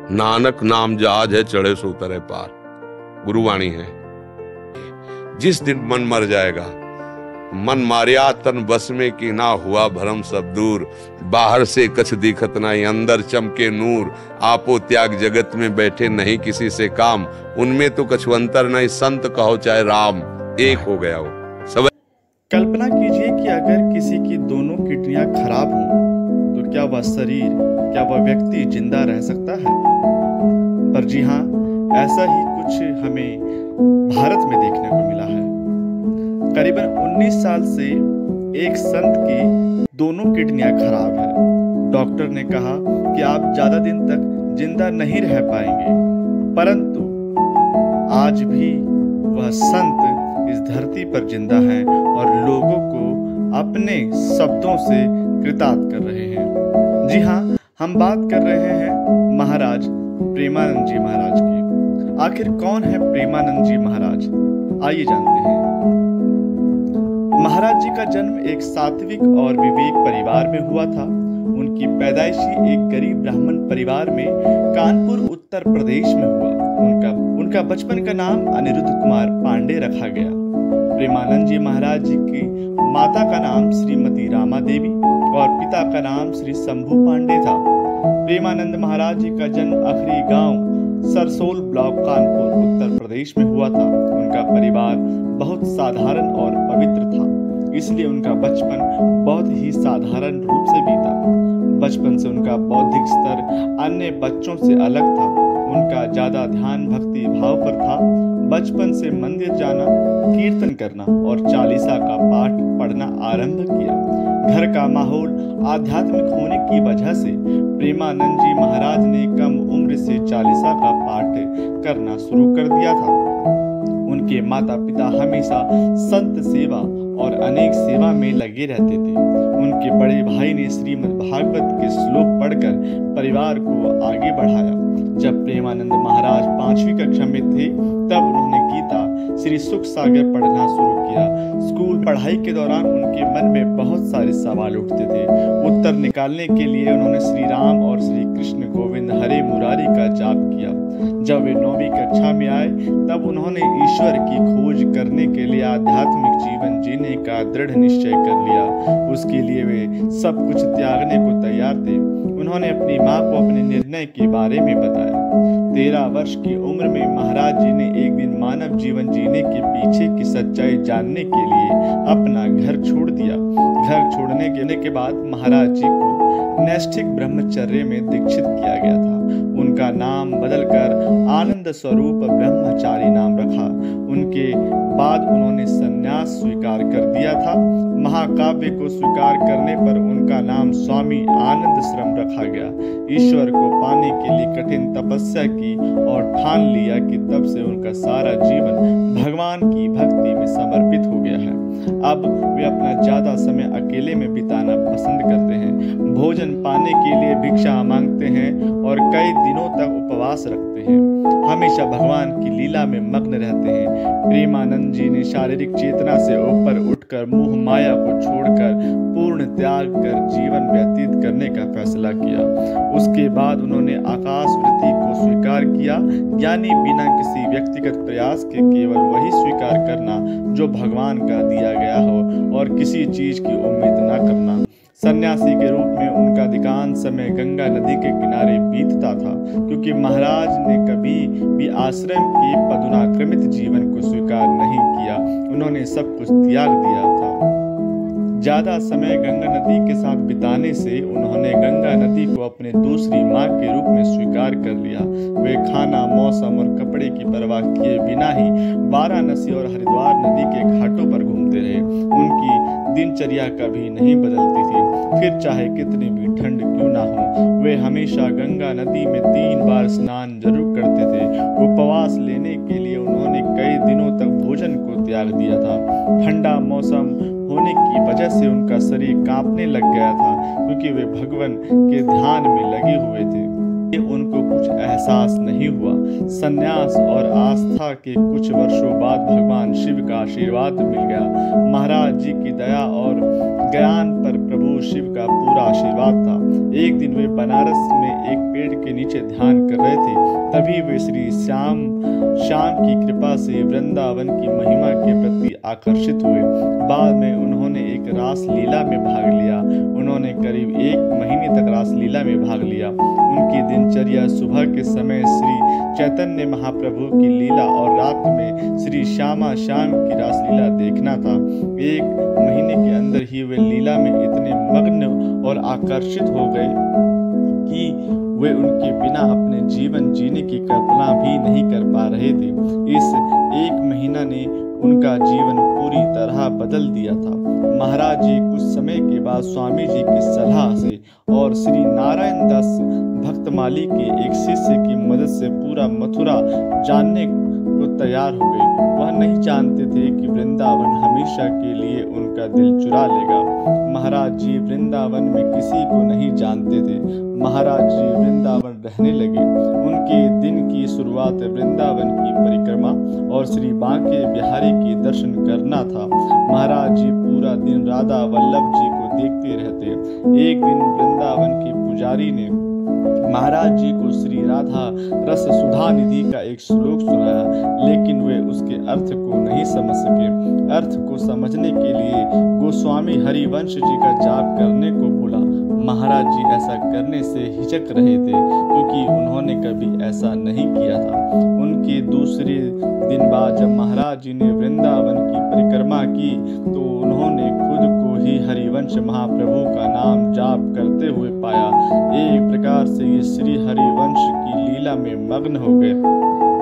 नानक नाम जहाज है चढ़े सो उतरे पार। गुरुवाणी है। जिस दिन मन मर जाएगा, मन मारिया तन बस में कि ना हुआ भरम सब दूर, बाहर से कछ दिखत नहीं अंदर चमके नूर, आपो त्याग जगत में बैठे नहीं किसी से काम, उनमें तो कछु अंतर नहीं संत कहो चाहे राम, एक हो गया वो सब। कल्पना कीजिए कि अगर किसी की दोनों किडनियां खराब हों तो क्या वह व्यक्ति जिंदा रह सकता है? पर जी हाँ, ऐसा ही कुछ हमें भारत में देखने को मिला है। करीबन 19 साल से एक संत की दोनों किडनियां खराब है। डॉक्टर ने कहा कि आप ज्यादा दिन तक जिंदा नहीं रह पाएंगे, परंतु आज भी वह संत इस धरती पर जिंदा हैं और लोगों को अपने शब्दों से कृतार्थ कर रहे हैं। जी हाँ, हम बात कर रहे हैं महाराज प्रेमानंद जी महाराज की। आखिर कौन है प्रेमानंद जी महाराज? आइए जानते हैं। महाराज जी का जन्म एक सात्विक और विवेक परिवार में हुआ था। उनकी पैदाइशी एक गरीब ब्राह्मण परिवार में कानपुर उत्तर प्रदेश में हुआ। उनका बचपन का नाम अनिरुद्ध कुमार पांडे रखा गया। प्रेमानंद जी महाराज जी की माता का नाम श्रीमती रामा देवी और पिता का नाम श्री शंभू पांडे था। प्रेमानंद महाराज जी का जन्म अखरी गांव सरसोल ब्लॉक कानपुर उत्तर प्रदेश में हुआ था। उनका परिवार बहुत साधारण और पवित्र था, इसलिए उनका बचपन बहुत ही साधारण रूप से बीता। बचपन से उनका बौद्धिक स्तर अन्य बच्चों से अलग था। उनका ज्यादा ध्यान भक्ति भाव पर था। बचपन से मंदिर जाना, कीर्तन करना और चालीसा का पाठ पढ़ना आरंभ किया। घर का माहौल आध्यात्मिक होने की वजह से प्रेमानंद जी महाराज ने कम उम्र से चालीसा का पाठ करना शुरू कर दिया था। उनके माता पिता हमेशा संत सेवा और अनेक सेवा में लगे रहते थे। उनके बड़े भाई ने श्रीमद् भागवत के श्लोक पढ़कर परिवार को आगे बढ़ाया। जब प्रेमानंद महाराज 5वीं कक्षा में थे, तब उन्होंने गीता श्री सुख सागर पढ़ना शुरू किया। स्कूल पढ़ाई के दौरान उनके मन में बहुत सारे सवाल उठते थे। उत्तर निकालने के लिए उन्होंने श्री राम और श्री कृष्ण गोविंद हरे मुरारी का जाप किया। जब वे 9वीं कक्षा में आए, तब उन्होंने ईश्वर की खोज करने के लिए आध्यात्मिक जीवन जीने का दृढ़ निश्चय कर लिया। उसके लिए वे सब कुछ त्यागने को तैयार थे। उन्होंने अपनी माँ को अपने निर्णय के बारे में बताया। 13 वर्ष की उम्र में महाराज जी ने एक दिन मानव जीवन जीने के पीछे की सच्चाई जानने के लिए अपना घर छोड़ दिया। घर छोड़ने के बाद महाराज जी को नैष्ठिक ब्रह्मचर्य में दीक्षित किया गया था। उनका नाम बदलकर आनंद स्वरूप ब्रह्मचारी नाम रखा। उनके बाद उन्होंने संन्यास स्वीकार कर दिया था। महाकाव्य को स्वीकार करने पर उनका नाम स्वामी आनंद श्रम रखा गया। ईश्वर को पाने के लिए कठिन तपस्या की और ठान लिया कि तब से उनका सारा जीवन भगवान की भक्ति में समर्पित हो गया है। अब वे अपना ज्यादा समय अकेले में बिताना पसंद करते हैं। भोजन पाने के लिए भिक्षा मांगते हैं और कई दिनों तक उपवास रखते हैं। हमेशा भगवान की लीला में मग्न रहते हैं। प्रेमानंद जी ने शारीरिक चेतना से ऊपर उठकर मोह माया को छोड़कर पूर्ण त्याग कर जीवन व्यतीत करने का फैसला किया। उसके बाद उन्होंने आकाश वृत्ति को स्वीकार किया, यानी बिना किसी व्यक्तिगत प्रयास के केवल वही स्वीकार करना जो भगवान का दिया गया हो और किसी चीज की उम्मीद न करना। सन्यासी के रूप में उनका अधिकांश समय गंगा नदी के किनारे बीतता था, क्योंकि महाराज ने कभी भी आश्रम के पदुनाक्रमित जीवन को स्वीकार नहीं किया। उन्होंने सब कुछ त्याग दिया था। ज्यादा समय गंगा नदी के साथ बिताने से उन्होंने गंगा नदी को अपने दूसरी माँ के रूप में स्वीकार कर लिया। वे खाना, मौसम और कपड़े की परवाह किए बिना ही वाराणसी और हरिद्वार नदी के घाटों पर घूमते रहे। उनकी दिनचर्या कभी नहीं बदलती थी, फिर चाहे कितनी भी ठंड क्यों ना हो। वे हमेशा गंगा नदी में 3 बार स्नान जरूर करते थे। उपवास लेने के लिए उन्होंने कई दिनों तक भोजन को त्याग दिया था। ठंडा मौसम होने की वजह से उनका शरीर कांपने लग गया था, क्योंकि वे भगवान के ध्यान में लगे हुए थे। उनको कुछ एहसास नहीं हुआ। संन्यास और आस्था के कुछ वर्षों बाद भगवान शिव का आशीर्वाद मिल गया। महाराज जी की दया और ज्ञान पर प्रभु शिव का पूरा आशीर्वाद था। एक दिन वे बनारस में एक पेड़ के नीचे ध्यान कर रहे तभी वे श्री श्याम की कृपा से वृंदावन की महिमा के प्रति आकर्षित हुए। बाद में उन्होंने एक रास लीला में भाग लिया। उन्होंने करीब 1 महीने तक रास लीला में भाग लिया। उनकी दिनचर्या सुबह के समय श्री चैतन्य महाप्रभु की लीला और रात में श्री श्याम की रासलीला देखना था। 1 महीने के अंदर ही वे लीला में इतने मग्न और आकर्षित हो गए कि वे उनके बिना अपने जीवन जीने की कल्पना भी नहीं कर पा रहे थे। इस 1 महीना ने उनका जीवन पूरी तरह बदल दिया था। महाराज जी कुछ समय के बाद स्वामी जी की सलाह से और श्री नारायण दास भक्तमाली के एक शिष्य की मदद से पूरा मथुरा जानने को तैयार हो गए। वह नहीं जानते थे कि वृंदावन हमेशा के लिए उनका दिल चुरा लेगा। महाराज जी वृंदावन में किसी को नहीं जानते थे। महाराज जी वृंदावन रहने लगे। उनके दिन की शुरुआत वृंदावन की परिक्रमा और श्री बांके बिहारी के दर्शन करना था। महाराज जी पूरा दिन राधा वल्लभ जी को देखते रहते। एक दिन वृंदावन के पुजारी ने महाराज जी को श्री राधा रस सुधा निधि का एक श्लोक सुनाया, लेकिन वे उसके अर्थ को नहीं समझ सके। अर्थ को समझने के लिए गोस्वामी हरिवंश जी का जाप करने को बोला। महाराज जी ऐसा करने से हिचक रहे थे, क्योंकि उन्होंने कभी ऐसा नहीं किया था। उनके दूसरे दिन बाद जब महाराज जी ने वृंदावन की परिक्रमा की तो उन्होंने खुद को ही हरिवंश महाप्रभु का नाम जाप करते हुए पाया। एक प्रकार से ये श्री हरिवंश की लीला में मग्न हो गए।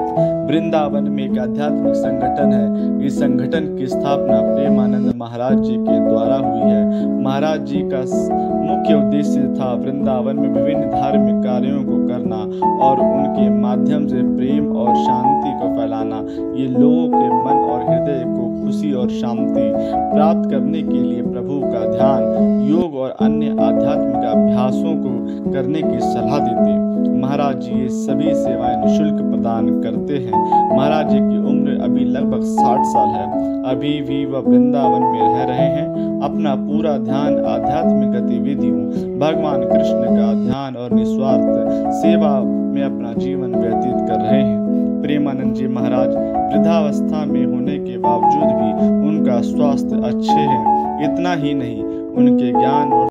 वृंदावन में एक आध्यात्मिक संगठन है। इस संगठन की स्थापना प्रेमानंद महाराज जी के द्वारा हुई है। महाराज जी का मुख्य उद्देश्य था वृंदावन में विभिन्न धार्मिक कार्यों को करना और उनके माध्यम से प्रेम और शांति को फैलाना। ये लोगों के मन और हृदय को खुशी और शांति प्राप्त करने के लिए प्रभु का ध्यान, योग और अन्य आध्यात्मिक अभ्यासों को करने की सलाह देते। महाराज जी ये सभी सेवाएं निःशुल्क प्रदान करते हैं। महाराज जी की उम्र अभी लगभग 60 साल है। अभी भी वह वृंदावन में रह रहे हैं। अपना पूरा ध्यान आध्यात्मिक गतिविधियों, भगवान कृष्ण का ध्यान और निस्वार्थ सेवा में अपना जीवन व्यतीत कर रहे हैं। प्रेमानंद जी महाराज वृद्धावस्था में होने के बावजूद भी उनका स्वास्थ्य अच्छे हैं। इतना ही नहीं, उनके ज्ञान और